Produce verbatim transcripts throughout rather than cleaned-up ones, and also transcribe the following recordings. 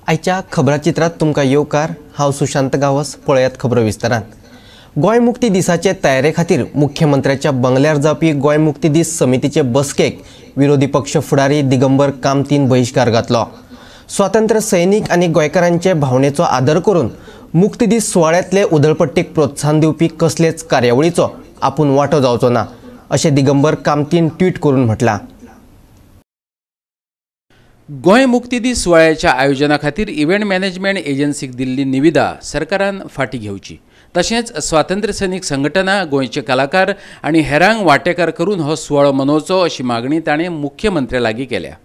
आयच्या खबराचित्रात तुमकां येवकार। हांव सुशांत गावस। पळयात खबरो विस्तारान। गोय मुक्ती दिसाचे तयारे खातीर मुख्यमंत्र्याच्या बंगल्यार जावपी गोय मुक्ती दीस समितीचे बसकेक विरोधी पक्ष फुडारी दिगंबर कामतीन बहिष्कार घातलो। स्वातंत्र्य सैनीक आनी गोंयकारांचे भावनेचो आदर करून मुक्ती दीस सुवाळ्यांतले उधळपट्टीक प्रोत्साहन दिवपी कसलेच कार्यावळीचो आपूण वांटो जावचो ना अशें दिगंबर कामतीन ट्वीट करून म्हटलां। गोंय मुक्ती दीस सुवाळ्याच्या आयोजना खातीर इव्हेंट मॅनेजमेंट एजन्सीक दिल्ली निविदा सरकारान फाटीं घेवची, तशेंच स्वातंत्र्य सैनीक संघटना, गोंयचे कलाकार आनी हेरांक वांटेकार करून हो सुवाळो मनोवचो अशी मागणी ताणें मुख्यमंत्र्या लागीं केल्या।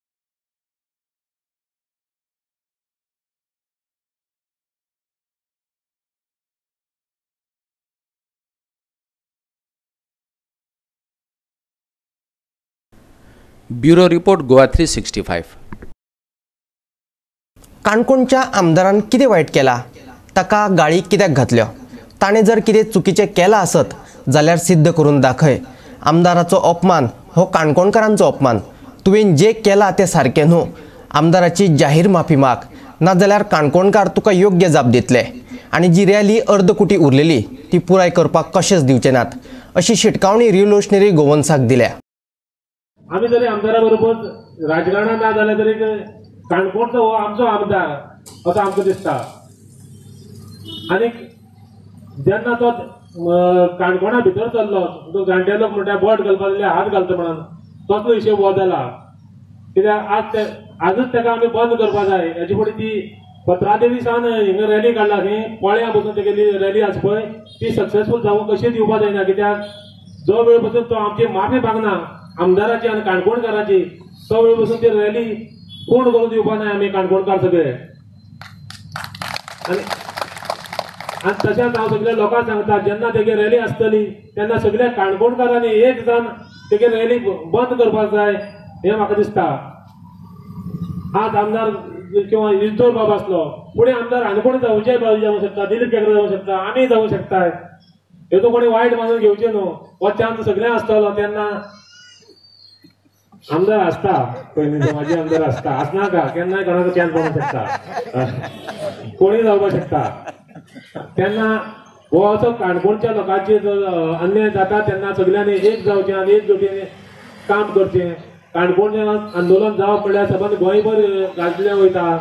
Bureau report Goa three sixty five. काणकोणच्या आमदारान कितें वायट केला, ताका गाळी कित्याक घातल्यो? ताणें जर कितें चुकीचें केलां आसत जाल्यार सिद्ध करून दाखय। आमदाराचो अपमान हो काणकोणकारांचो अपमान। तुवें जें केलां तें सारकें न्हू। आमदाराची जाहीर माफी माग, नाजाल्यार काणकोणकार तुका योग्य जाप दितले। आनी जी रॅली अर्द कोटी उरलेली ती पुराय करपाक कशेंच दिवचे नात अशी शिटकावणी रिव्होल्युशनरी गोवन्साक दिल्या। आम्ही जरी आमदारा बरोबर राजकारणात ना जाल्यार तरी काणकोणचो हो आमचो आमदार असो आमकां दिसता। आनी जेन्ना तो काणकोणा भितर चल्लो, तो जाणटे लोक म्हणटा बोट घालपाक जाल्यार हात घालता म्हणून तसलो हिशोब हो जाला। कित्याक आज ते आजच ताका आमी बंद करपाक जाय। हेची फुडें ती पत्रादेवी सावन हिंगा रॅली काडला न्ही, पोळ्या बसून तेगेली रॅली आसा पळय ती सक्सेसफूल जावंक कशीच दिवपाक जायना। कित्याक जो वेळ पसून तो आमची माफी मागना आमदाराची आनी काणकोणकाराची, तो वेळ पसून ती रॅली पूर्ण करून दिवपा जाय आमी काणकोणकार सगळे। आनी आनी तशेंच हांव सगळ्या लोकांक सांगता, जेन्ना तेगे रॅली आसतली तेन्ना सगळ्या काणकोणकारांनी एक जावन तेगे रॅली बंद करपाक जाय हें म्हाका दिसता। आज आमदार किंवा इजदोर बाब आसलो, फुडें आमदार आनी कोणी जावचे जावं शकता, दिलीप केकर जावं शकता, आमी जावं शकता। हेतू कोणी वायट मानून घेवचे न्हू। हो चान्स सगळ्यांक आसतलो तेन्ना आमदार आसता, पयलींचो म्हाजे आमदार आसता, आसनाका केन्नाय कोणाचो चान्स पडूंक शकता, कोणी जावपाक शकता। तेन्ना हो असो काणकोणच्या लोकांचे अन्याय जाता तेन्ना सगळ्यांनी एक जावचें आनी एक जोडीने काम करचें। काणकोणचें आंदोलन जावप म्हणल्यार सबंद गोंयभर गाजलें वयता।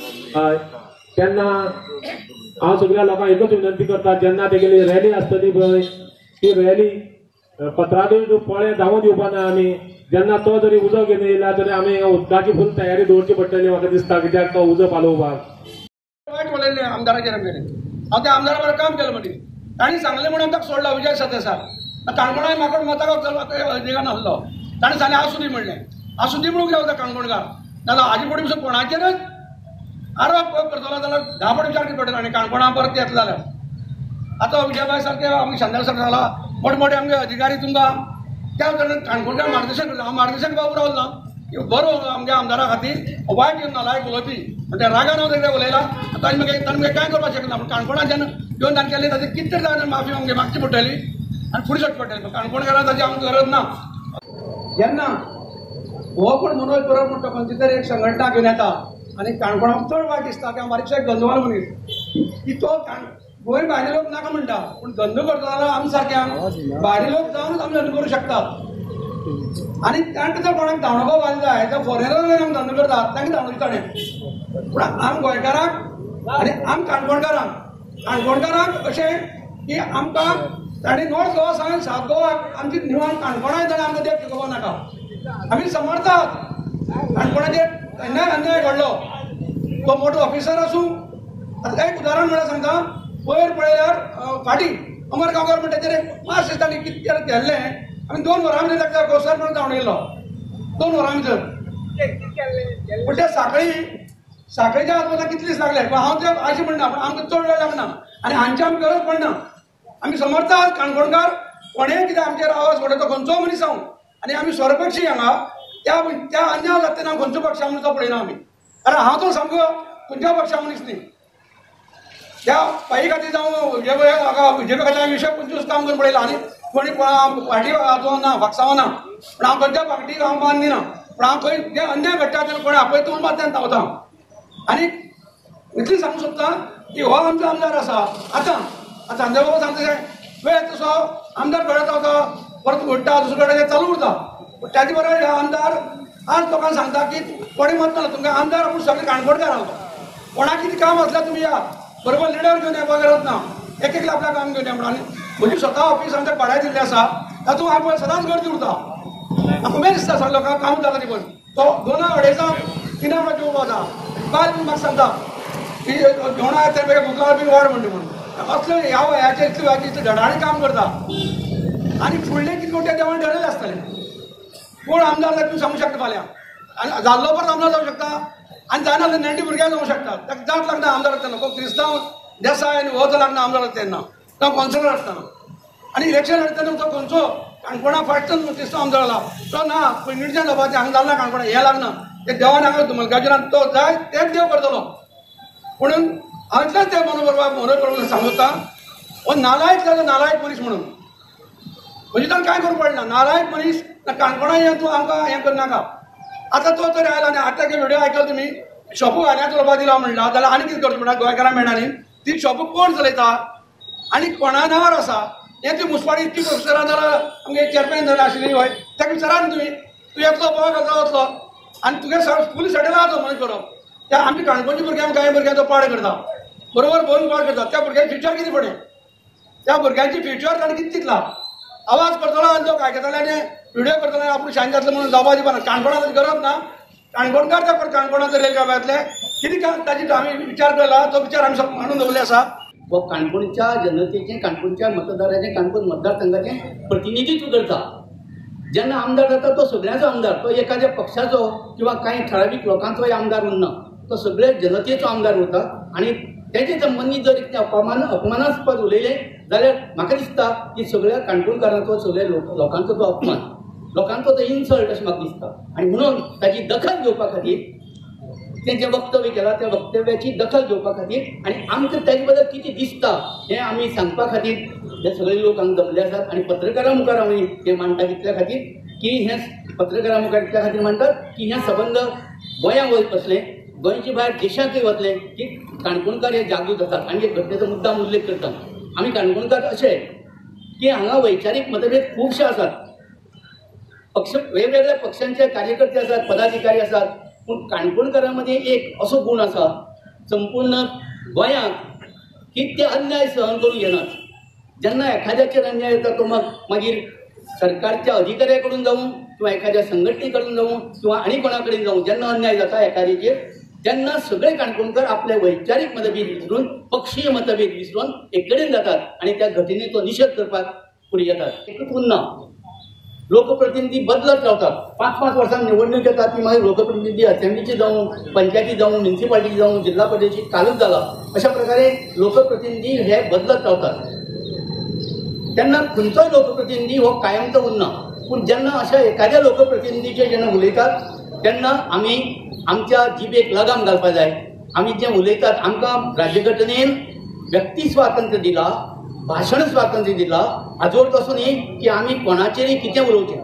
तेन्ना हांव सगळ्या लोकांक एकच विनंती करता, जेन्ना तेगेली रॅली आसतली पळय ती रॅली पत्रादेवी पोळे धांवून दिवपा ना आमी। जेन्ना तो जरी उजो घेवन येयला तरी आमी उदकाची फूल तयारी दवरची पडटली म्हाका दिसता, कित्याक तो उजो पालोवपाक। वायट उलयलें आमदाराचेर आमगेलें। हांव त्या आमदारा बरोबर काम केलें मदीं, तांणी सांगलें म्हणून ताका सोडला विजय सरदेसाय। काणकोणा म्हाका मताक अधिकार नासलो, ताणें सांगलें आसूं दी म्हणलें। आसूं दी म्हणूंक रावता काणकोणकार, नाजाल्यार हाजे फुडें पसून कोणाचेरच आरोप करतलो जाल्यार धा फावटी विचार पडटलो। आनी काणकोणा परत येतलो जाल्यार आतां विजयभाई सारके आमगे शांतार सर जाला, मोठमोठे आमगे अधिकारी तुमकां त्या काणकोणकार मार्गदर्शन करता। हांव मार्गदर्शन बाबू रावलो ना, बरो आमगे आमदारा खातीर वायट नालायक उलोवपी त्या रागान हांव तेगेले उलयला। ताणें म्हाका ताणें कांय करपाक शकना, पूण काणकोणा जेन्ना येवन ताणें केलें ताजें कितें तरी जावन माफी आमगे मागची पडटली आनी फुडें सरची पडटली। काणकोणकारांक ताची आमकां गरज ना। जेन्ना हो पण मनोज परब म्हणटा खंयची तरी एक संघटना घेवन येता आनी काणकोणाक चड वायट दिसता की हांव बारीकसो एक गंदवाल मनीस की तो गोंय भायले लोक नाका म्हणटा, पूण धंदो करता जाल्यार आमी सारक्यांक भायले लोक जावनूच आमी धंदो करूं शकतात। आनी तांकां जर कोणाक धांवडोवपा घालूंक जाय तर फॉरेनर आमी धंदो करतात तांकां धांवडोवचें ताणें। पूण आमी गोंयकाराक आनी आमी काणकोणकारांक काणकोणकाराक अशें की आमकां ताणें नॉर्थ गोवा सावन सावथ गोवाक आमची निवण काणकोणाय ताणें आमकां देख शिकोवपाक नाका। आमी समर्थात काणकोणाचेर अन्याय अन्याय घडलो, तो मोठो ऑफिसर आसूं। आतां एक उदाहरण म्हळ्यार सांगता, पयर पळयल्यार फाटीं अमर गांवकार म्हणटा तेजेर एक मार्च दिसताली कितें केल्लें आमी दोन वरां भितर ताका गोसर म्हणून धांवडयलो, दोन वरां भितर। पूण ते साखळी साखळीच्या आसपास कितले दीस लागले, पूण हांव ते अशें म्हणना, पूण आमकां चड वेळ लागना आनी हांची आमकां गरज पडना। आमी समर्थ आहात काणकोणकार, कोणेय कितें आमचेर आवाज उडयता खंयचो मनीस हांव, आनी आमी स्वरपक्षी हांगा त्या त्या अन्याय जाता तेन्ना खंयचो पक्षा मनीस तो पळयना आमी। कारण हांव तो सामको खंयच्या पक्षा मनीस न्ही। त्या पायी खातीर जावं विजय पक्षाच्या विशय पंचवीस काम करून पळयलां आनी कोणी पार्टी ना फाक्सावं ना, पूण हांव खंयच्या पार्टीक हांव मान दिना। पूण हांव खंय जे अन्याय घडटा तेन्ना कोणी आपयता मात तेन्ना धांवता। आनी इतली सांगू सोदता की हो आमचो आमदार आसा आतां आतां संजय बाबा सांगता तशें वेळ तसो आमदार घडत रावता परत घडटा दुसरे कडेन चालू उरता पूण त्याच बरोबर हे आमदार आज लोकांक सांगता की कोणी मत ना तुमकां आमदार आपूण सगळे काणकोणकार आसा कोणाक कितें काम आसल्यार तुमी या बरोबर लिडर घेवन येवपा गरज ना एक एक आपल्या काम घेवन या म्हणून आनी म्हजी स्वता ऑफीस आमच्या भाड्यार दिल्लें आसा तातूंत हांव सदांच गर्दी उरता म्हाका उमेद दिसता सगळ्या लोकांक काम जाता ती पण तो दोन अडेजांक तिना म्हणून जेवपा जाता बायल बी म्हाका सांगता की जेवणा येता तें मुखार बी वाड म्हणटा म्हणून असले ह्या वयाचेर इतले वयाचेर इतले धडाडी काम करता आनी फुडलें कितें कोण त्या देवान ठरयलें आसतलें कोण आमदार जाता तूं सांगूं शकता फाल्यां आनी जाल्लो परत आमदार जावंक शकता आनी जायना जाल्यार नेण्टी भुरग्यां जावंक शकता ताका जात लागना आमदार तेन्ना कोण क्रिस्तांव देसाय आनी हो लागना आमदार तेन्ना तो कॉन्सलर आसतना आनी इलेक्शन लढतना तो खंयचो काणकोणा फाटच्यान क्रिस्तांव आमदार जाला तो ना पैंगीणच्यान जावपाचें हांगा जालना काणकोणा हें लागना ते देवान हांगा मल्कार्जुनान तो जाय तेच देव करतलो म्हणून हांव इतलेंच ते मनोबरोबर मनोबरोबर सांगता हो नालायक जालो नालायक मनीस म्हणून म्हणजे ताणें कांय करूंक पडना नालायक मनीस काणकोणा हें तूं आमकां हें करनाका आतां तो तरी आयला आनी आतां व्हिडिओ आयकलो तुमी शॉपू घाल्यार चलोवपा दिला म्हणला जाल्यार आनी कितें करचें म्हणटा गोंयकारांक मेळना न्ही ती शॉपू कोण चलयता आनी कोणा नांवार आसा हें ती मुसपाडी इतली प्रोफेसरां जाल्यार आमगे चॅरमॅन जाल्यार आशिल्ली हय ताका विचारा न्ही तुमी तूं एकलो बोवाळ घालता वतलो आनी तुगे फूल सेटल आहा तो मनीस करप त्या आमच्या काणकोणच्या भुरग्यांक कांय भुरग्यांचो पाड करता बरोबर भोवन पाड करता त्या भुरग्यांचें फ्युचर कितें फुडें त्या भुरग्यांचें फ्युचर ताणें कितें चिंतलां आवाज करतलो आनी लोक आयकताले आनी व्हिडिओ करतले आपूण शांत जातलो म्हणून जावपा दिवपा ना काणकोणा गरज ना काणकोणकार त्या परत काणकोणाचे रेल्वे कितें का ताची आमी विचार केला तो विचार आमी मांडून दवरले आसा व काणकोणच्या जनतेचें काणकोणच्या मतदाराचें काणकोण मतदारसंघाचें प्रतिनिधित्व करता जेन्ना आमदार जाता तो सगळ्यांचो आमदार तो एखाद्या पक्षाचो किंवा कांय ठरावीक लोकांचोय आमदार उरना तो सगळे जनतेचो आमदार उरता आनी तेजे संबंदीत जर कितें अपमान अपमानास्पद उलयलें जाल्यार म्हाका दिसता की सगळ्या काणकोणकारांचो सगळ्या लोकांचो तो अपमान लोकांचो तो इन्सल्ट अशें म्हाका दिसता आनी म्हणून ताची दखल घेवपा खातीर तें जें वक्तव्य केलां त्या वक्तव्याची दखल घेवपा खातीर आनी आमकां तेजे बद्दल कितें दिसता हें आमी सांगपा खातीर हे सगळे लोक हांगा जमले आसात आनी पत्रकारां मुखार आमी हें मांडटा कितल्या खातीर की हें पत्रकारां मुखार कितल्या खातीर मांडटात की हें संबंद गोंयांत वचतलें गोंयचे भायर देशांतय वतलें की काणकोणकार हे जागृत आसात आनी एक घटनेचो मुद्दाम उल्लेख करतात आमी काणकोणकार अशे की हांगा वैचारीक मतभेद खुबशे आसात पक्ष वेगवेगळ्या पक्षांचे कार्यकर्ते आसात पदाधिकारी आसात पूण काणकोणकारां मदीं एक असो गुण आसा संपूर्ण गोंयांत की ते अन्याय सहन करूंक येनात जेन्ना एखाद्याचेर अन्याय येता तो माग मागीर सरकारच्या अधिकाऱ्या कडून जावं किंवा एखाद्या संघटने कडून जावं किंवा आनी कोणा कडेन जावं जेन्ना अन्याय जाता एखाद्याचेर तेन्ना सगळे काणकोणकार आपले वैचारीक मतभेद विसरून पक्षीय मतभेद विसरून एक कडेन जातात आनी त्या घटनेचो निशेध करपाक फुडें येतात एकूच उरना लोकप्रतिनिधी बदलत रावतात पांच पांच वर्सां निवडणूक येतात ती मागीर लोकप्रतिनिधी असेंब्लीची जावं पंचायती जावं म्युनिसिपालिटी जावं जिल्हा परिषदेची कालूच जाला अशा प्रकारे लोकप्रतिनिधी हे बदलत रावतात तेन्ना खंयचोय लोकप्रतिनिधी हो कायमचो उरना पूण जेन्ना अशा एखाद्या लोकप्रतिनिधीचे जेन्ना उलयतात तेन्ना आमी आमच्या जिबेक लगाम घालपाक जाय आमी जें उलयतात आमकां राज्यघटनेन व्यक्ती स्वातंत्र्य दिला भाशण स्वातंत्र्य दिला हाजो अर्थ असो न्ही की आमी कोणाचेरय कितें उलोवचें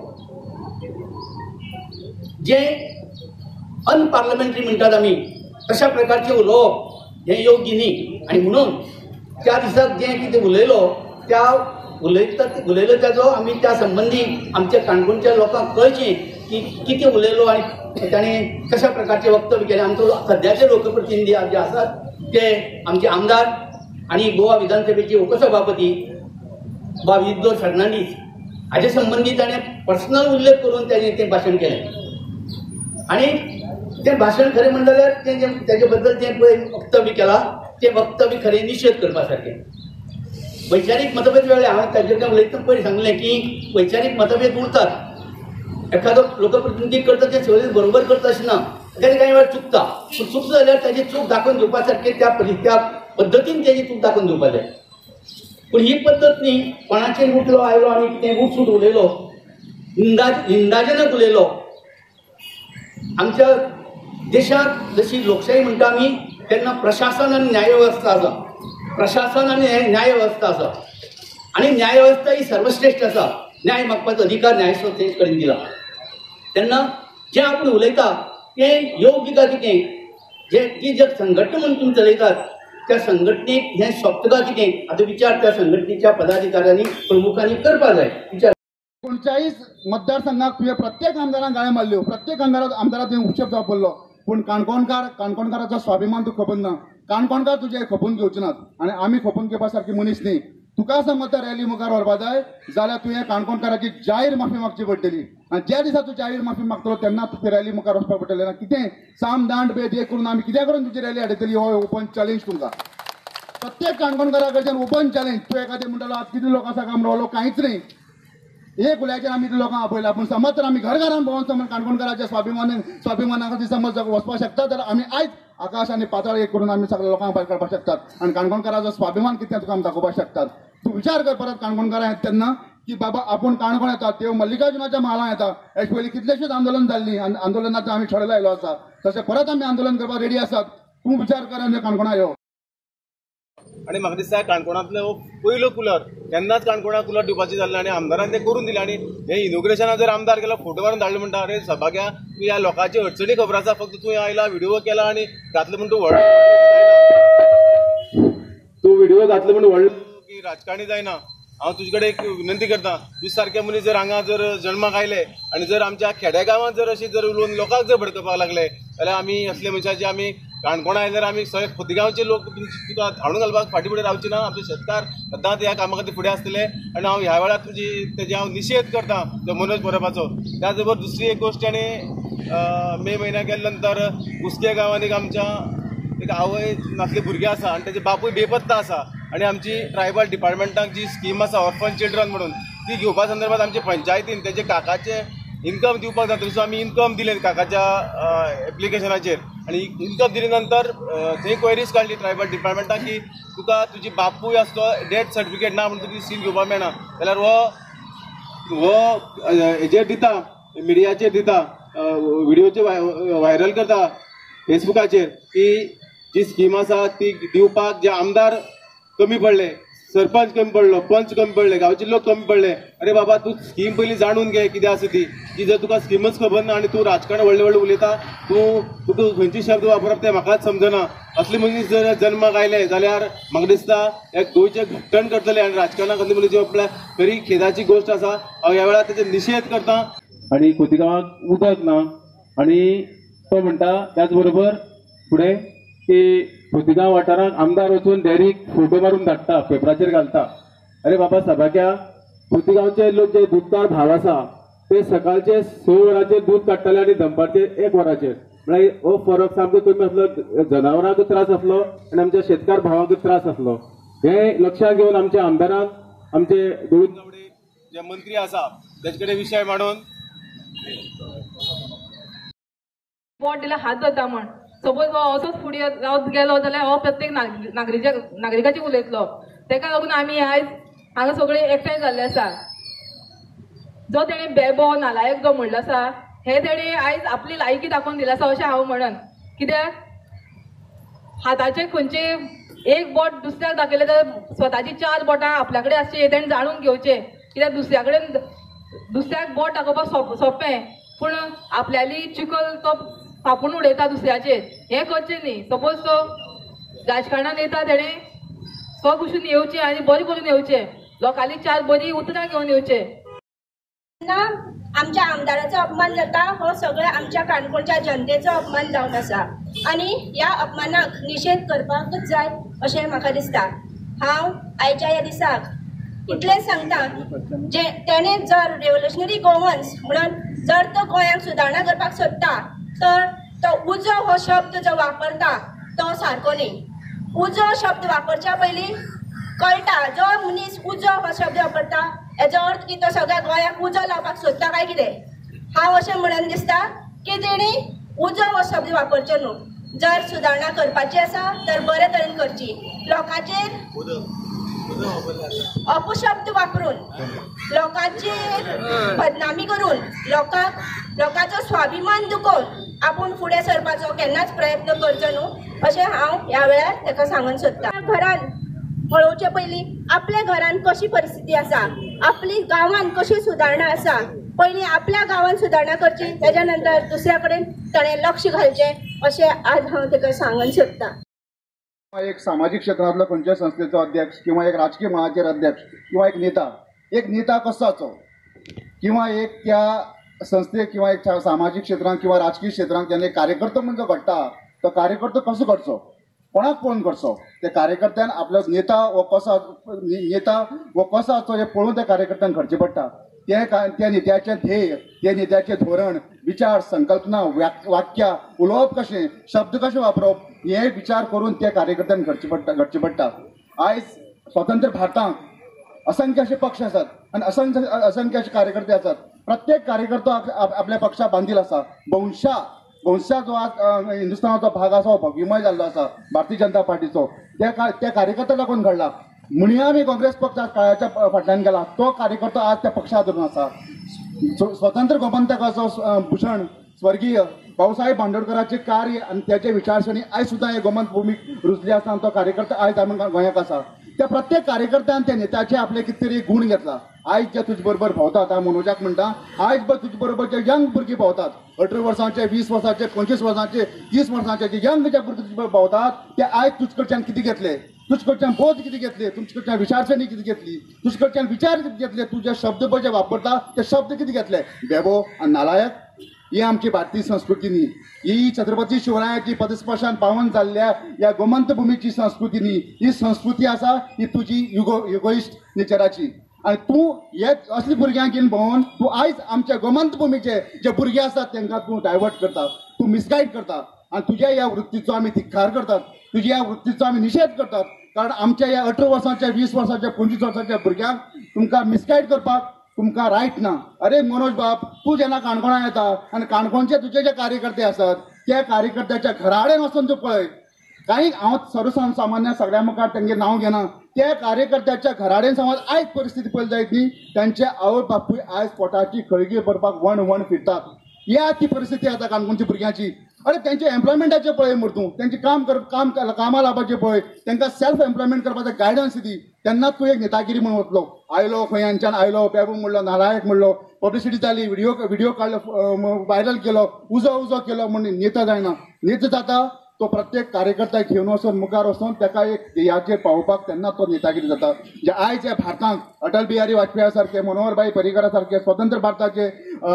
जें अनपार्लमेंटरी म्हणटात आमी तशा प्रकारचें उलोवप हें योग्य न्ही आनी म्हणून त्या दिसाक जें कितें उलयलो त्या उलयता उलयलो ताजो आमी त्या संबंदी आमच्या काणकोणच्या लोकांक कळचें की कितें उलयलो आनी ताणें कशा प्रकारचें वक्तव्य केलें आमचो सद्याचे लोकप्रतिनिधी जे आसात ते आमचे आमदार आनी गोवा विधानसभेचे उपसभापती बा विद्रो फर्नांडीस हाचे संबंदी ताणें पर्सनल उल्लेख करून ताणें तें भाशण केलें आनी तें भाशण खरें म्हणलें जाल्यार तें जें तेजे बद्दल जें पळय वक्तव्य केलां तें वक्तव्य खरें निशेध करपा सारकें वैचारीक मतभेद वेळेर हांवें ताजेर उलयतना पयलीं सांगलें की वैचारीक मतभेद उरतात एखादो लोकप्रतिनिधी करता तें सगळें बरोबर करता अशें ना तेणें कांय वेळार चुकता पूण चुकता जाल्यार ताची चूक दाखोवन दिवपा सारकें त्या त्या पद्दतीन तेजी चूक दाखोवन दिवपा जाय पूण ही पद्दत न्ही कोणाचेर उठलो आयलो आनी कितें उठसूट उलयलो निंदा निंदाजनक उलयलो आमच्या देशांत जशी लोकशाही म्हणटा आमी तेन्ना प्रशासन आनी न्यायवेवस्था आसा प्रशासन आनी न्याय वेवस्था आसा आनी न्याय वेवस्था ही सर्वश्रेष्ठ आसा न्याय मागपाचो अधिकार न्यायसंस्थे कडेन दिला तेन्ना जें आपूण उलयता तें योग्य काय कितें जे ती जर संघटना म्हणून तुम्ही चलयतात त्या संघटनेक हे सोंपता कितें हाचो विचार त्या संघटनेच्या पदाधिकाऱ्यांनी प्रमुखांनी करपा जाय. विचार पंचाळीस मतदारसंघात तुवें प्रत्येक आमदारान गाळे मारल्यो, प्रत्येक आमदाराक आमदाराक तुवें उपशेप जावप पडलो, पूण काणकोणकार काणकोणकाराचो स्वाभिमान तुका खबर ना. काणकोणकार तुजे खपून घेवचे नात आनी आमी खपून घेवपा सारकी मनीस न्ही. तुका समज तर रॅली मुखार व्हरपा जाय जाल्यार तुवें काणकोणकाराची जाहीर माफी मागची पडटली. आनी ज्या दिसा तूं जाहीर माफी मागतलो तेन्ना तुका रॅली मुखार वचपाक पडटलें ना. कितें साम दांड बेद हे करून आमी कित्याक करून तुजी रॅली हाडयतली हो ओपन चॅलेंज तुमकां. प्रत्येक काणकोणकारा कडच्यान ओपन चॅलेंज. तूं एखादें म्हणटलो आज कितें लोकां काम रावलो कांयच न्ही. एक उल्याचेर आमी लोकांक आपयला, पूण समज तर आमी घर घरान भोंवन समज काणकोणकाराच्या स्वाभिमान स्वाभिमाना खातीर समज वचपाक शकता जाल्यार आमी आयज आकाश आनी पाताळ एक करून आमी सगळ्या लोकांक भायर काडपाक शकतात आनी काणकोणकाराचो स्वाभिमान कितें तुका आमी दाखोवपाक शकतात. तूं विचार कर परत काणकोणकारां येता तेन्ना की बाबा आपूण काणकोण येता त्यो मल्लिकार्जुनाच्या महालां येता. हेच पयलीं कितलेशीच आंदोलन जाल्लीं आनी आंदोलनाचो आमी छडो लायलो आसा. तशें परत आमी आंदोलन करपाक रेडी आसात. तूं विचार कर आनी काणकोणा यो. आणि म्हाका दिसता काणकोणांतलो पयलो कुलर केन्नाच काणकोणा कुलर दिवपाचें जाल्लें आनी आमदारान तें करून दिलें. आनी हे इनोग्रेशनाक जर आमदार गेलो फोटो मारून धाडलो म्हणटा अरे सभाग्या तूं ह्या लोकांची अडचणी खबर आसा, फक्त तूं आयला व्हिडिओ केला आनी घातलो म्हणून तूं व्हड तूं व्हिडिओ घातलो म्हणून व्हडलो की राजकारणी जायना. हांव तुजे कडेन एक विनंती करता, तुजे सारके मनीस जर हांगा जर जन्माक आयले आनी जर आमच्या खेड्या गांवांत जर अशी जर उलोवन लोकांक जर भडकपाक लागले जाल्यार आमी असले मनशाचे आमी काणकोणा आयल्यार आमी सगळे खोतीगांवचे लोक तुका हाडून घालपाक फाटीं फुडें रावचे ना. आमचे शेतकार सदांच ह्या कामा खातीर फुडें आसतले आनी हांव ह्या वेळार तुजी तेजे हांव निशेध करता तो मनोज परबाचो. त्याच बरोबर दुसरी एक गोश्ट आनी मे म्हयन्याक गेल्या नंतर कुसके गांवांत एक आमच्या एक आवय नासले भुरगे आसा आनी तेजे बापूय बेपत्ता आसा आनी आमची ट्रायबल डिपार्टमेंटाक जी स्कीम आसा ऑर्फन चिल्ड्रन म्हणून ती घेवपा संदर्भात आमच्या पंचायतीन तेजे काकाचे इन्कम दिवपाक जाता. सो आमी इन्कम दिलें काकाच्या एप्लिकेशनाचेर आनी इन्कम दिले नंतर थंय क्वेरीज काडली ट्रायबल डिपार्टमेंटाक की तुका तुजी बापूय आसा तो डेथ सर्टिफिकेट ना म्हणून तुजी स्कीम घेवपाक मेळना. जाल्यार हो हो हेजेर दिता मिडियाचेर दिता व्हिडिओचे व्हायरल करता फेसबुकाचेर की जी स्कीम आसा ती दिवपाक जे आमदार कमी पडले, सरपंच कमी पडलो, पंच कमी पडले, गांवचे लोक कमी पडले. अरे बाबा तूं स्कीम पयलीं जाणून घे कितें आसा ती. की जर तुका स्किमच खबर ना आनी तूं राजकारण व्हडलें व्हडलें उलयता, तूं तुका खंयची शब्द वापरप तें म्हाकाच समजना. असले मनीस जर जन्माक आयले जाल्यार म्हाका दिसता एक गोंयचें घट्टण करतले आनी राजकारणाक खातीर मनीस आपल्या खरी खेदाची गोश्ट आसा. हांव ह्या वेळार तेजे निशेध करता. आनी खोतीगांवाक उदक ना आनी तो म्हणटा त्याच बरोबर फुडें की खोतीगांव वाठारांत आमदार वचून डॅरीक फोटो मारून धाडटा पेपराचेर घालता. अरे बाबा सभाग्या खोतीगांवचे लोक जे दूधकार भाव आसा ते सकाळचे स वरांचेर दूध काडटाले आनी दनपारचे एक वरांचेर. म्हळ्यार हो फरक सामको कमी आसलो. जनावरांक त्रास आसलो आनी आमच्या शेतकार भावांक त्रास आसलो. हे लक्षात घेवन आमच्या आमदारान आमचे दोळूद गावडे जे मंत्री आसा तेजे कडेन विशय मांडून वोट दिल्यार हात जाता म्हण सपोज हो असोच फुडें रावत गेलो जाल्यार हो प्रत्येक नागरिका नागरिकाची उलयतलो. तेका लागून आमी आयज हांगा सगळे एकठांय जाल्ले आसा. जो तेणें बेबो नालायक जो म्हणलो आसा हे तेणें आयज आपली लायकी दाखोवन दिला आसा अशें हांव म्हणन. कित्याक हाताचे खंयचे एक बोट दुसऱ्याक दाखयले जाल्यार स्वताची चार बोटां आपल्या कडेन आसचे हे तेणें जाणून घेवचें. कित्याक दुसऱ्या कडेन दुसऱ्याक बोट दाखोवपाक सोप सोंपें पूण आपल्याली चिकल तो फापून उडयता दुसऱ्याचेर हें करचें न्ही. सपोज तो राजकारणान येता तेणें स्व कुशीन येवचें आनी बरें करून येवचें. लोकांनी चार बरी उतरां घेवन येवचें. आमच्या आमदाराचो अपमान जाता हो सगळ्या आमच्या काणकोणच्या जनतेचो अपमान जावन आसा आनी ह्या अपमानाक निशेध करपाकूच जाय अशें म्हाका दिसता. हांव आयच्या ह्या दिसाक इतलें सांगता जे तेणें जर रेव्होल्युशनरी गोवन्स म्हणून जर तो गोंयांक सुदारणा करपाक सोदता तर तो उजो हो शब्द जो वापरता तो सारको न्ही. उजो शब्द वापरच्या पयलीं कळटा जो मनीस उजो हो शब्द वापरता हेजो अर्थ की तो सगळ्या गोंयाक उजो लावपाक सोदता काय कितें. हांव अशें म्हणून दिसता की तेणी उजो हो शब्द वापरचो न्हू. जर सुदारणा करपाची आसा तर बरे तरेन करची. लोकांचेर अपशब्द वापरून लोकांची बदनामी करून लोकांक लोकांचो स्वाभिमान दुखोवन आपूण फुडें सरपाचो केन्नाच प्रयत्न करचो न्हू अशें हांव ह्या वेळार ताका सांगून सोदतां. घरान पळोवचे पयलीं आपल्या घरान कशी परिस्थिती आसा, आपली गांवांत कशी सुदारणा आसा पयलीं आपल्या गांवांत सुदारणा करची, त्याच्या नंतर दुसऱ्या कडेन ताणें लक्ष घालचें अशें आज हांव ताका सांगूंक सोदतां. एक सामाजिक क्षेत्रांतलो खंयच्या संस्थेचो अध्यक्ष किंवा एक राजकीय मळाचेर अध्यक्ष किंवा एक नेता एक नेता कसो जाचो किंवा एक त्या संस्थेक किंवा एक सामाजिक क्षेत्रांत किंवा राजकीय क्षेत्रांत केन्ना एक कार्यकर्तो म्हणजे घडटा तो कार्यकर्तो कसो करचो, कोणाक पळोवन करचो, त्या कार्यकर्त्यान आपलो नेता वो कसो नेता वो कसो आसचो हें पळोवन त्या कार्यकर्त्यांक घडचें पडटा. ते त्या नेत्याचें ध्येय, त्या नेत्याचें धोरण, विचार, संकल्पना, वाक्य उलोवप कशें, शब्द कशे वापरप हे विचार करून त्या कार्यकर्त्यांक घडचें पडटा घडचें पडटा. आयज स्वतंत्र भारतांत असंख्य असे पक्ष आसात आनी असंख्य असंख्य असे कार्यकर्ते आसात. प्रत्येक कार्यकर्तो आपल्या पक्षाक बांदील आसा. बहुशा बहुशा जो आज हिंदुस्थानाचो भाग आसा हो भगविमय जाल्लो आसा भारतीय जनता पार्टीचो, त्या त्या कार्यकर्त्याक लागून घडला. म्हणून आमी काँग्रेस पक्ष काळाच्या फाटल्यान गेला, तो कार्यकर्तो आज त्या पक्षाक धरून आसा. स्वतंत्र गोमंतकाचो भूषण स्वर्गीय भाऊसाहेब बांदोडकरांचे कार्य आनी त्याचे विचारसरणी आयज सुद्दां हे गोमंत भूमीक रुजली आसा आनी तो कार्यकर्ता आयज आमी गोंयाक आसा. त्या प्रत्येक कार्यकर्त्यान त्या नेत्याचे आपले कितें तरी गुण घेतला. आयज जे तुजे बरोबर भोंवतात, हांव मनोजाक म्हणटा, आयज तुजे बरोबर जे यंग भुरगीं भोंवतात, अठरा वर्सांचे, वीस वर्सांचे, पंचवीस वर्सांचे, तीस वर्सांचे जे यंग जे भुरगे तुजे बरोबर भोंवतात ते आयज तुजे कडच्यान कितें घेतले, तुजे कडच्यान बोध कितें घेतले, तुमचे कडच्यान विचारसरणी कितें घेतली, तुजे कडच्यान विचार कितें घेतले, तूं जे शब्द पळय जे वापरता ते शब्द कितें घेतले, बेबो आनी नालायक. ही आमची भारतीय संस्कृती न्ही, ही छत्रपती शिवरायाची पदस्पर्शान पावन जाल्ल्या ह्या गोमंत भूमीची संस्कृती न्ही. ही संस्कृती आसा ही तुजी युगो युगोइस्ट नेचराची. आनी तूं हे असली भुरग्यांक घेवन भोंवन तूं आयज आमच्या गोमंत भूमीचे जे भुरगे आसात तांकां तूं डायवर्ट करता, तूं मिसगायड करता. आनी तुज्या ह्या वृत्तीचो आमी धिक्कार करतात, तुज्या ह्या वृत्तीचो आमी निशेध करतात. कारण आमच्या ह्या अठरा वर्सांच्या, वीस वर्सांच्या, पंचवीस वर्सांच्या भुरग्यांक तुमकां मिसगायड करपाक तुमकां रायट ना. अरे मनोज बाब, तूं जेन्ना काणकोणा येता आनी काणकोणचे तुजे जे कार्यकर्ते आसात त्या कार्यकर्त्याच्या घरा कडेन वचून तूं पळय. काही हांव सर्वसामान्य सगळ्या मुखार तेंगे नांव घेना, त्या कार्यकर्त्याच्या घरा कडेन समज आयज परिस्थिती पळयली जायत न्ही, तांचे आवय बापूय आयज पोटाची खळगी भरपाक वण वण फिरतात. ह्या ती परिस्थिती आतां काणकोणच्या भुरग्यांची. अरे तेंचे एम्प्लॉयमेंटाचे पळय मरतूं, तेंचे काम कर काम कामां लावपाचें पळय, तांकां सेल्फ एम्प्लॉयमेंट करपाचो गायडन्स दी. तेन्ना तूं एक नेतागिरी म्हणून वतलो. आयलो खंयांच्यान आयलो, पेबू म्हणलो, नालायक म्हणलो, पब्लिसिटी जाली, व्हिडिओ व्हिडिओ काडलो, व्हायरल केलो, उजो उजो केलो म्हणून नेता जायना. नेता जाता तो प्रत्येक कार्यकर्त्याक घेवन वचून मुखार वचून ताका एक ध्येयाचेर पावोवपाक तेन्ना तो नेतागिरी जाता. जे आयज ह्या भारतांत अटल बिहारी वाजपेयी सारखे, मनोहरभाई पर्रीकरा सारखे, स्वतंत्र भारताचे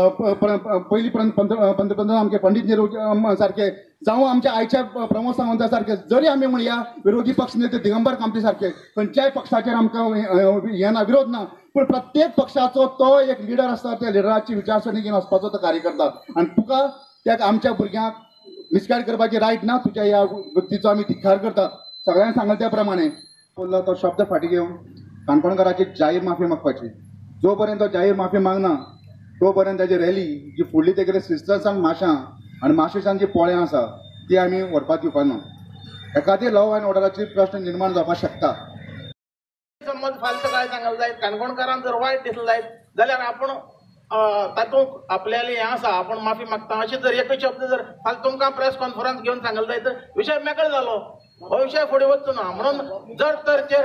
पयली पंतप्रधान आमचे पंडित नेहरू सारखे, जावं आमच्या आयच्या प्रमोद सावंता सारखे, जरी आमी म्हणया विरोधी पक्ष नेते दिगंबर कामती सारखे, खंयच्याय पक्षाचेर आमकां हें ना, विरोध ना, पूण प्रत्येक पक्षाचो तो एक लिडर आसता, त्या लिडराची विचारसरणी घेवन वचपाचो तो कार्यकर्ता. आनी तुका त्या आमच्या भुरग्यांक मिसगायड करपाची रायट ना. तुज्या ह्या वृत्तीचो आमी धिक्कार करतात. सगळ्यांक सांगले त्या प्रमाणे बोललो तो शब्द फाटी घेवन काणकोणकाराची जाहीर माफी मागपाची. जो पर्यंत तो जाहीर माफी मागना तो पर्यंत ताची रॅली जी फुडली तेगेले सिस्टर्सांक माशां आनी माशेसांक जी पोळ्यां आसा ती आमी व्हरपाक दिवपा ना. एखादी लॉ अँड ऑर्डराची प्रश्न निर्माण जावपाक शकता. समज फालतू काय सांगले जायत, काणकोणकारांक जर वायट दिसलें जायत जाल्यार आपण तातूंत आपल्याली हें आसा, आपण माफी मागता अशें जर एकच शब्द जर फाल तुमकां प्रेस कॉन्फरन्स घेवन सांगले जायत तर विशय मेकळो जालो. हो विशय फुडें वचचो ना. म्हणून जर तर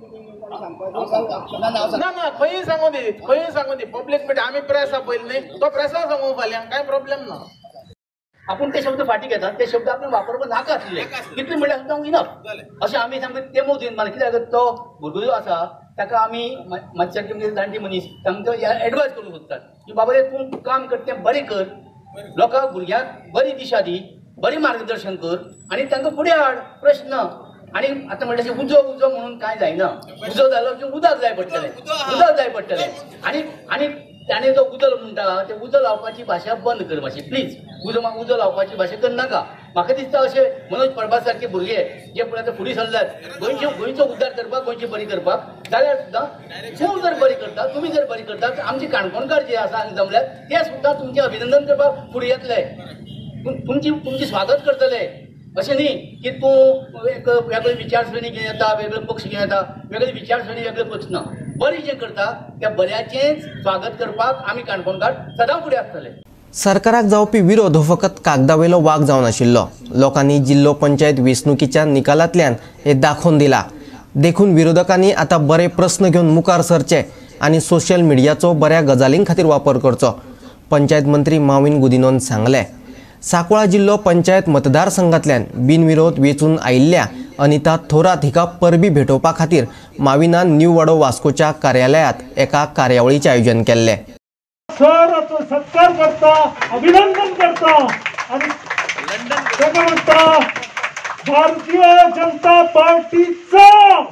ना ना खंयी सांगू दी, खंयी सांगू दी, पब्लीक मिडिया आमी प्रेस आपयले न्ही, तो प्रेसाक सांगू फाल्यां, कांय प्रॉब्लेम ना. आपण ते शब्द फाटी घेतात, ते शब्द आपण वापरप नाका आसले, कितले म्हणल्यार सुद्दां इनफ अशें आमी सामके ते मोदीन मानले. कित्याक तो भुरगो जो आसा ताका आमी मातशे म्हणजे जाणटी मनीस तांकां एडवायस करूंक सोदतात की बाबा रे तूं काम कर तें बरें कर, लोकांक भुरग्यांक बरी दिशा दी, बरी मार्गदर्शन कर आनी तांकां फुडें हाड. प्रश्न आनी आतां म्हणटा उजो उजो म्हणून कांय जायना. उजो जालो की उदक जाय पडटलें, उदक जाय पडटलें. आनी आनी ताणें जो उदल म्हणटा ते उजो लावपाची भाशा बंद कर मातशी प्लीज. उजो उजो लावपाची भाशा करनाका. म्हाका दिसता अशें मनोज परबा सारके भुरगे जे पळय आतां फुडें सरल्यात गोंयचे गोंयचो उद्धार करपाक, गोंयची बरी करपाक, जाल्यार सुद्दां तूं जर बरी करता, तुमी जर बरी करतात, आमचे काणकोणकार जे आसा हांगा जमल्यात ते सुद्दां तुमचें अभिनंदन करपाक फुडें येतले, तुमची तुमची स्वागत करतले. अशें न्ही की तूं एक वेगळी विचारसरणी घेवन येता, वेगळे पक्ष घेवन येता, वेगळी विचारसरणी वेगळे पक्ष ना. बरी जें करता त्या बऱ्याचेंच स्वागत करपाक आमी काणकोणकार सदां फुडें आसतले. सरकाराक जावपी विरोध हो फकत कागदावेलो वाग जावन आशिल्लो. लोकांनी जिल्लो पंचायत वेंचणुकीच्या निकालांतल्यान हे दाखोवन दिला. देखून विरोधकांनी आता बरे प्रश्न घेवन मुखार सरचे आनी सोशल मिडियाचो बऱ्या गजालीं खातीर वापर करचो, पंचायत मंत्री माविन गुदिनोन सांगलें. सांकवाळ जिल्लो पंचायत मतदारसंघांतल्यान बिनविरोध वेंचून आयिल्ल्या अनिता थोरात हिका परबी भेटोवपा खातीर माविनान न्यू वाडो वास्कोच्या कार्यालयांत एका कार्यावळीचें आयोजन केल्लें. शहराचो सत्कार करता, अभिनंदन करता आणि ताका म्हणटा भारतीय जनता पार्टीचा.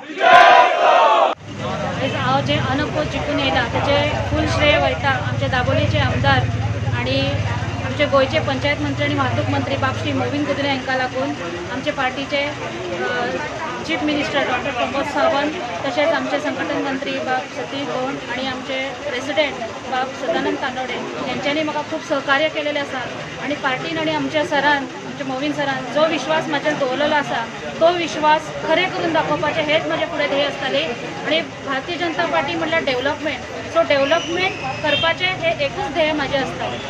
हांव जे अनपोज जिखून येयला ताचे फूल श्रेय वयता आमचे दाबोलीचे आमदार आणि आमचे गोयचे पंचायत मंत्री आणि वाहतूक मंत्री बाब श्री मोविन गुदिनो हांकां लागून आमचे पार्टीचे chief minister doctor Pramod Sawant, तशेंच आमचे संघटन मंत्री बाब सतीश गोंड आणि आमचे प्रेसिडेंट बाब सदानंद तानोडे यांच्यांनी म्हाका खूब सहकार्य केलेलें आसा. आणि पार्टीन आणि आमच्या सरान आमच्या मोविन सरान जो विश्वास म्हाजेर दवरलेलो आसा तो विश्वास खरें करून दाखोवपाचें हेच म्हजे फुडें ध्येय आसतालें. आणि भारतीय जनता पार्टी म्हणल्यार डेव्हलपमेंट, सो डेव्हलपमेंट करपाचें हें एकूच ध्येय म्हाजें आसतालें.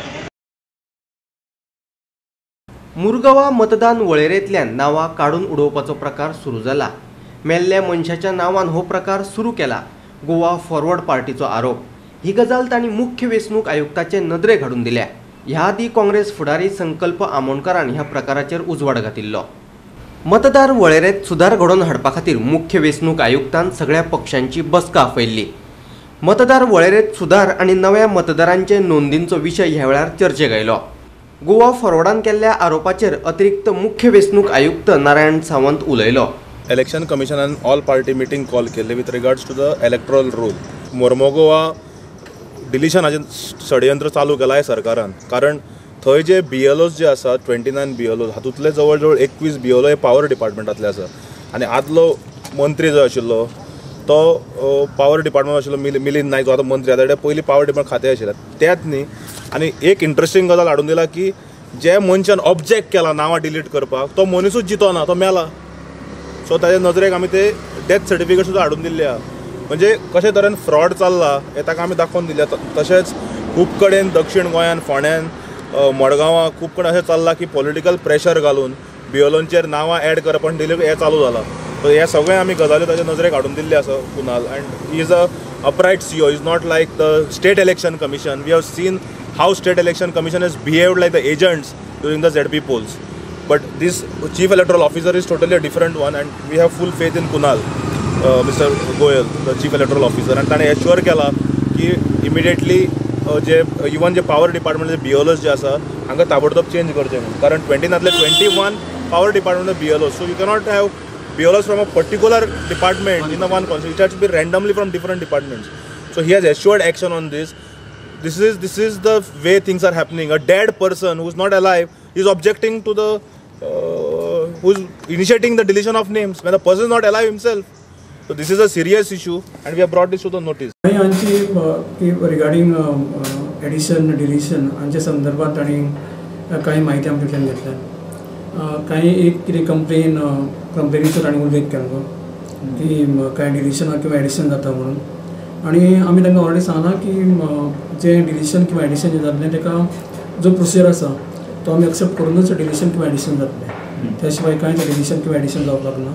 मुरगांवां मतदान वळेरेंतल्यान नांवां काडून उडोवपाचो प्रकार सुरू जाला. मेल्ल्या मनशाच्या नांवान हो प्रकार सुरू केला, गोवा फॉरवर्ड पार्टीचो आरोप. ही गजाल तांणी मुख्य वेंचणूक आयुक्ताचे नदरे घालून दिल्या. ह्या आदी काँग्रेस फुडारी संकल्प आमोणकारान ह्या प्रकाराचेर उजवाड घातिल्लो. मतदार वळेरेंत सुदार घडोवन हाडपा खातीर मुख्य वेंचणूक आयुक्तान सगळ्या पक्षांची बसका आपयल्ली. मतदार वळेरेंत सुदार आनी नव्या मतदारांचे नोंदींचो विशय ह्या वेळार चर्चेक आयलो. गोवा फॉरवर्डान केल्ल्या आरोपाचेर अतिरिक्त मुख्य वेंचणूक आयुक्त नारायण सावंत उलयलो. इलेक्शन कमिशनान ऑल पार्टी मिटींग कॉल केल्ली with regards to the electoral rule. Mormugao डिलिशनाचें षडयंत्र चालू केलां सरकारान, कारण थंय जे बी एल ओज जे आसा ट्वेंटी नायन बी एल ओज हातूंतले जवळ जवळ एकवीस बी एल ओ हे पॉवर डिपार्टमेंटांतले आसा. आनी आदलो मंत्री जो आशिल्लो तो पॉवर डिपार्टमेंट आशिल्लो मिलिंद नायक, जो आतां मंत्री आसा, पयलीं पॉवर डिपार्टमेंट खातें आशिल्लें त्याच न्ही. आनी एक इंट्रस्टिंग गजाल हाडून दिला की जे मनशान ऑब्जेक्ट केला नांवां डिलीट करपाक तो मनीसूच जितो ना, तो मेला. सो ताच्या नजरेक आमी ते डेथ सर्टिफिकेट सुद्दां हाडून दिल्ले आहा. म्हणजे कशे तरेन फ्रॉड चल्ला हे ताका आमी दाखोवन दिल्या. तशेंच खूब कडेन दक्षिण गोंयान, फोंड्यान, मडगांवां खूब कडेन अशें चल्लां की पॉलिटिकल प्रेशर घालून बियोलोंचेर नांवां एड करप आनी डिलीट हें चालू जालां. सो हे सगळें आमी गजाल्यो ताच्या नजरेक हाडून दिल्ले आसा Kunal. And he is a upright C E O. Is not like the state election commission. We have seen how state election commission has behaved like the agents during the Z P polls. But this chief electoral officer is totally a different one, and we have full faith in Kunal, uh, Mister Goyal, the chief electoral officer. And ताणें assure केला की immediately जे even जे power department जे बी L ओज जे आसा हांगा ताबडतोब चेंज करचें म्हणून. कारण ट्वेंटीनांतले twenty one power department B L Os. So you cannot have B L Os from a particular department in the one constituency. It has to be randomly from different departments. So he has assured action on this. This is this is the way things are happening. A dead person who is not alive is objecting to the uh, who is initiating the deletion of names when the person is not alive himself. So this is a serious issue, and we have brought this to the notice. Regarding addition, deletion, आमच्या संदर्भात आणि काही माहिती आमच्याकडे घेतल्या. काही एक कितें कंप्लेन कंप्लेनीचो ताणें उल्लेख केल्लो की कांय डिलिशन किंवा एडिशन जाता म्हणून. आनी आमी तांकां ऑलरेडी सांगला की जे डिलिशन किंवा एडिशन जे जातलें ताका जो प्रोसिजर आसा तो आमी एक्सेप्ट करूनच डिलिशन किंवा एडिशन जातलें. त्या शिवाय कांयच डिलिशन किंवा एडिशन जावपाक ना.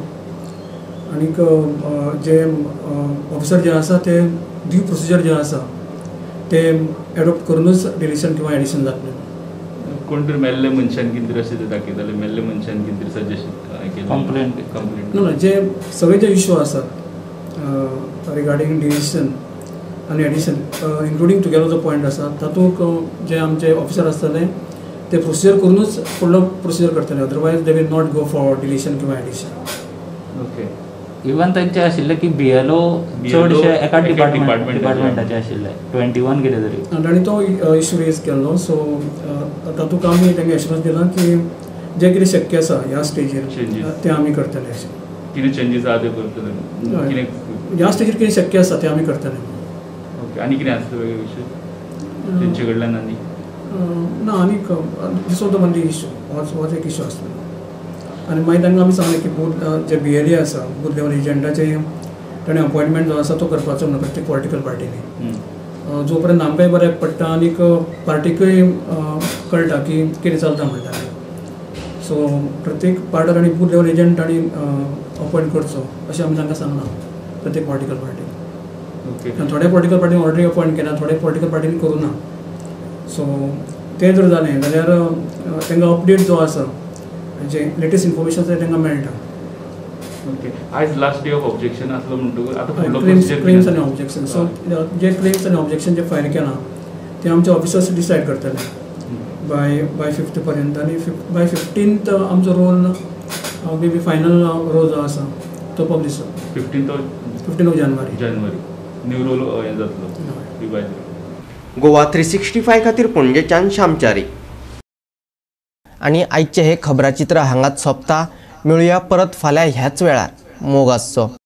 आनीक जे ऑफिसर जे आसा ते ड्यू प्रोसिजर जे आसा ते एडॉप्ट करूनच डिलिशन किंवा एडिशन जातलें. कोण तरी मेल्ले मनशान कितें तरी अशें दाखयताले, मेल्ले मनशान कितें तरी सजेशन कंप्लेंट कंप्लेंट ना जे सगळे जे इश्यू आसात रिगार्डींग डिलिशन आनी एडिशन इन्क्लुडींग टुगेदर जो पॉयंट आसा तातूंत जे आमचे ऑफिसर आसतले ते प्रोसिजर करूनच फुडलो प्रोसिजर करतले. Otherwise they will not go for deletion किंवा एडिशन. ओके. इवन तांचे आशिल्ले की बी एल ओ चडशे एका डिपार्टमेंट डिपार्टमेंटाचे आशिल्ले ट्वेंटी वन कितें तरी. तांणी तो इश्यू रेज केल्लो. सो तातूंत आमी तांकां एश्युरन्स दिला की जे कितें शक्य आसा ह्या स्टेजीर ते आमी करतले. अशें कितें चेंजीस आहा ते करतले, कितें ह्या स्टेजीर कितें शक्य आसा ते आमी करतले. ओके. आनी कितें आसता वेगळे विशय तेंचे कडल्यान? आनी ना आनीक this was the only issue. होच होच एक इश्यू आसलो. आनी मागीर तांकां आमी सांगलें की बूथ जे बी एल ए आसा बूथ लेवल एजंटाचे ताणें अपॉयंटमेंट जो आसा तो करपाचो म्हणून प्रत्येक पॉलिटिकल पार्टीनी. जो पर्यंत आमकांय बऱ्याक पडटा आनीक पार्टीकय कळटा की कितें चलता म्हणटा. सो प्रत्येक पार्टर आनी बूथ लेवल एजंट तांणी अपॉयंट करचो अशें आमी तांकां सांगलां प्रत्येक पॉलिटिकल पार्टीक. आनी थोड्या पॉलिटिकल पार्टीन ऑलरेडी अपॉयंट केला, थोड्या पॉलिटिकल पार्टीन करूना. सो तें जर जालें जाल्यार तांकां अपडेट जो आसा जे लेटेस्ट इन्फॉर्मेशन आसा तांकां मेळटा. ओके, आयज लास्ट डे ऑफ ऑब्जेक्शन आसलो म्हणटकूच आतां फुडलो क्लेम्स क्लेम्स आनी ऑब्जेक्शन. सो जे क्लेम्स आनी ऑब्जेक्शन जे फायल केलां ते आमचे ऑफिसर्स डिसायड करतले बाय बाय फिफ्थ पर्यंत. आनी बाय फिफ्टींथ आमचो roll may be final roll जो आसा तो पब्लीश जाता. फिफ्टींथ फिफ्टीन ऑफ जानेवारी जानेवारी न्यू रोल हें जातलो revise. Goa three sixty five खातीर पणजेच्यान श्यामचारी. आनी आयचे हे खबराचित्र हांगाच सोंपता. मेळुया परत फाल्यां ह्याच वेळार. मोग आसचो.